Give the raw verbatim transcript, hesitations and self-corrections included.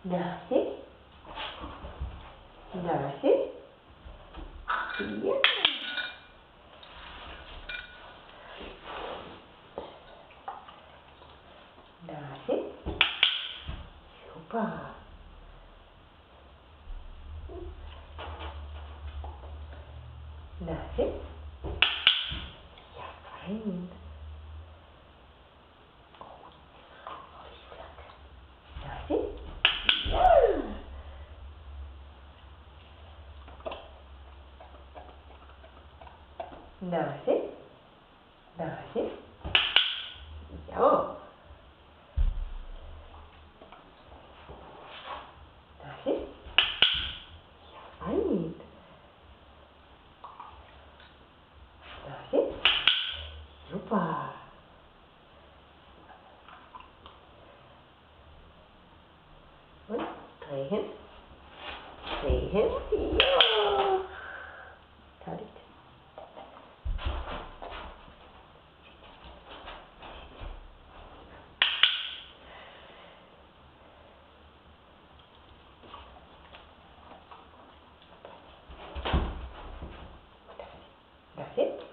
Nase. Nase. Ja. Nase. Super. Nase. Ja, fein. Nase. Ja. Nase. Nase. Ja. Nase. Ja, fein. Nase. Super. Und drehen. Drehen. Ja. Fertig. That's it.